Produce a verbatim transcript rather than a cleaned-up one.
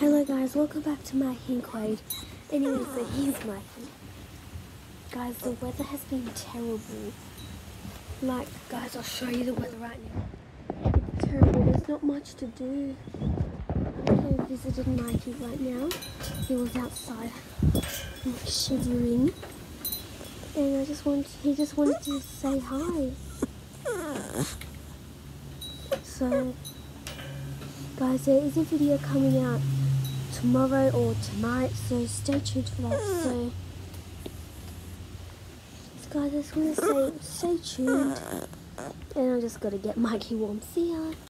Hello guys, welcome back to Mikey and Quade. Anyway, so here's Mikey. Guys, the weather has been terrible. Like, guys, I'll show you the weather right now. It's terrible, there's not much to do. I visited Mikey right now. He was outside shivering. And I just wanted, he just wanted to say hi. So, guys, there is a video coming out tomorrow or tonight, so stay tuned for that. So, so guys, I just want to say stay tuned, and I just got to get Mikey warm. See ya.